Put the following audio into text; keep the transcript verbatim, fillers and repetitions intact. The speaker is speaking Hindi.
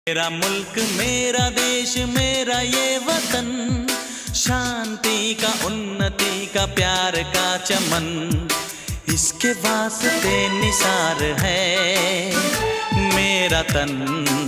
मेरा मुल्क मेरा देश मेरा ये वतन, शांति का उन्नति का प्यार का चमन, इसके वास्ते निसार है मेरा तन।